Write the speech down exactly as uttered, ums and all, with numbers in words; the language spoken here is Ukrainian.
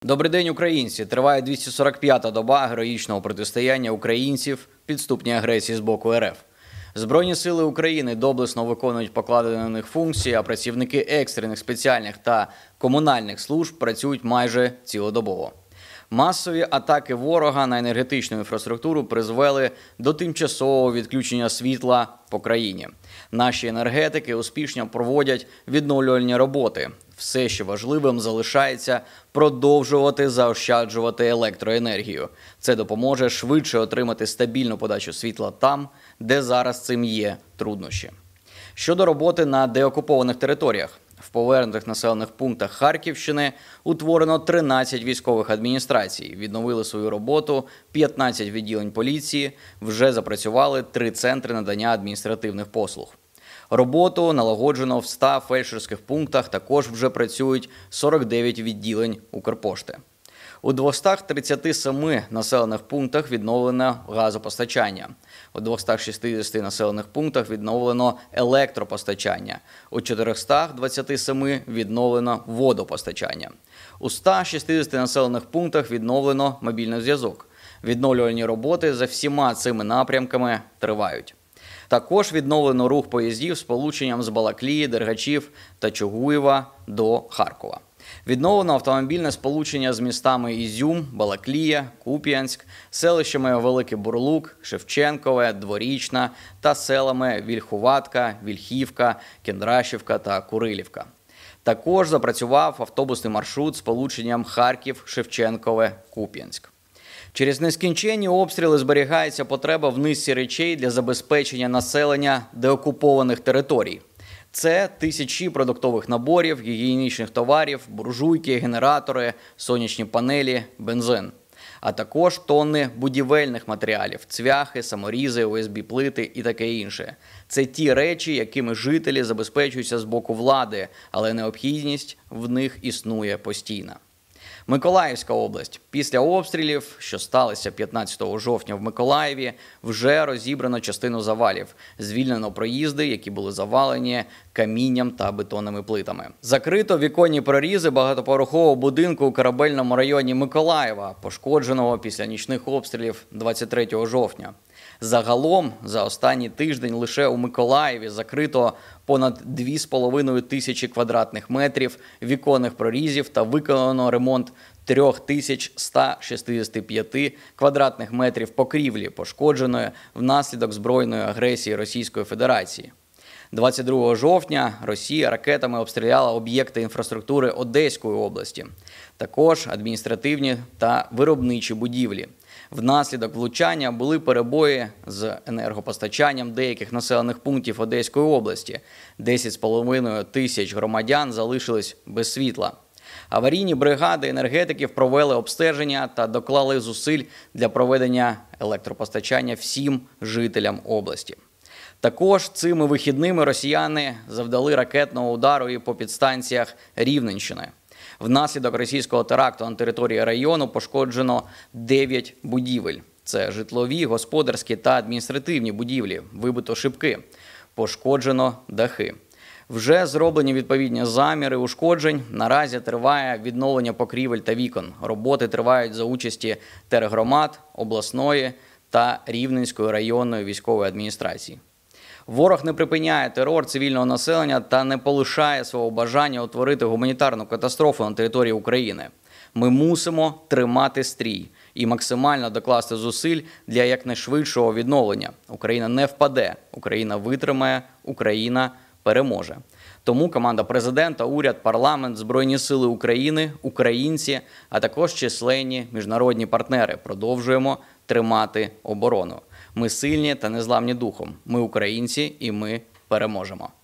Добрий день, українці! Триває двісті сорок п'ята доба героїчного протистояння українців підступній агресії з боку РФ. Збройні сили України доблесно виконують покладені на них функції, а працівники екстрених, спеціальних та комунальних служб працюють майже цілодобово. Масові атаки ворога на енергетичну інфраструктуру призвели до тимчасового відключення світла по країні. Наші енергетики успішно проводять відновлювальні роботи. Все, що важливим, залишається продовжувати заощаджувати електроенергію. Це допоможе швидше отримати стабільну подачу світла там, де зараз цим є труднощі. Щодо роботи на деокупованих територіях. В повернутих населених пунктах Харківщини утворено тринадцять військових адміністрацій, відновили свою роботу п'ятнадцять відділень поліції, вже запрацювали три центри надання адміністративних послуг. Роботу налагоджено в ста фельдшерських пунктах, також вже працюють сорок дев'ять відділень Укрпошти. У двохстах тридцяти семи населених пунктах відновлено газопостачання. У двохстах шістдесяти населених пунктах відновлено електропостачання. У чотирьохстах двадцяти семи відновлено водопостачання. У ста шістдесяти населених пунктах відновлено мобільний зв'язок. Відновлювальні роботи за всіма цими напрямками тривають. Також відновлено рух поїздів з сполученням з Балаклії, Дергачів та Чугуєва до Харкова. Відновлено автомобільне сполучення з містами Ізюм, Балаклія, Куп'янськ, селищами Великий Бурлук, Шевченкове, Дворічна та селами Вільхуватка, Вільхівка, Кіндрашівка та Курилівка. Також запрацював автобусний маршрут з сполученням Харків, Шевченкове, Куп'янськ. Через нескінченні обстріли зберігається потреба в низці речей для забезпечення населення деокупованих територій. Це тисячі продуктових наборів, гігієнічних товарів, буржуйки, генератори, сонячні панелі, бензин. А також тонни будівельних матеріалів – цвяхи, саморізи, о ес бі-плити і таке інше. Це ті речі, якими жителі забезпечуються з боку влади, але необхідність в них існує постійно. Миколаївська область. Після обстрілів, що сталися п'ятнадцятого жовтня в Миколаєві, вже розібрано частину завалів. Звільнено проїзди, які були завалені камінням та бетонними плитами. Закрито віконні прорізи багатоповерхового будинку у Корабельному районі Миколаєва, пошкодженого після нічних обстрілів двадцять третього жовтня. Загалом, за останній тиждень лише у Миколаєві закрито понад дві з половиною тисячі квадратних метрів віконних прорізів та виконано ремонт три тисячі сто шістдесят п'ять квадратних метрів покрівлі, пошкодженої внаслідок збройної агресії Російської Федерації. двадцять другого жовтня Росія ракетами обстріляла об'єкти інфраструктури Одеської області, також адміністративні та виробничі будівлі. Внаслідок влучання були перебої з енергопостачанням деяких населених пунктів Одеської області. десять з половиною тисяч громадян залишились без світла. Аварійні бригади енергетиків провели обстеження та доклали зусиль для проведення електропостачання всім жителям області. Також цими вихідними росіяни завдали ракетного удару і по підстанціях Рівненщини. Внаслідок російського теракту на території району пошкоджено дев'ять будівель. Це житлові, господарські та адміністративні будівлі, вибито шибки, пошкоджено дахи. Вже зроблені відповідні заміри ушкоджень. Наразі триває відновлення покрівель та вікон. Роботи тривають за участі тергромад, обласної та Рівненської районної військової адміністрації. Ворог не припиняє терор цивільного населення та не полишає свого бажання утворити гуманітарну катастрофу на території України. Ми мусимо тримати стрій і максимально докласти зусиль для якнайшвидшого відновлення. Україна не впаде, Україна витримає, Україна переможе. Тому команда президента, уряд, парламент, Збройні сили України, українці, а також численні міжнародні партнери продовжуємо тримати оборону. Ми сильні та незламні духом. Ми українці і ми переможемо.